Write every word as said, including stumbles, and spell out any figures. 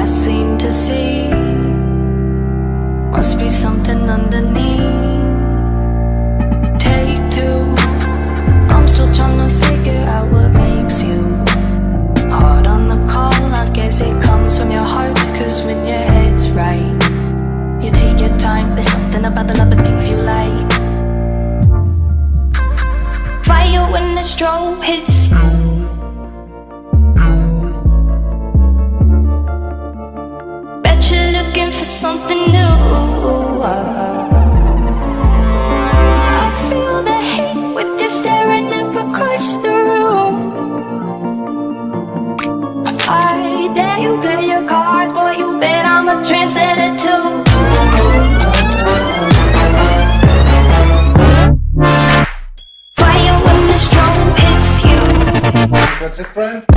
I seem to see must be something underneath. Take two, I'm still trying to figure out what makes you hard on the call. I guess it comes from your heart, cause when your head's right, you take your time. There's something about the love of things you like. Fire when the strobe hits you. Bet you're looking for something new. I feel the hate with you staring up across the room. I dare you play your cards, boy, you bet I'm a trendsetter too. That's it, friend?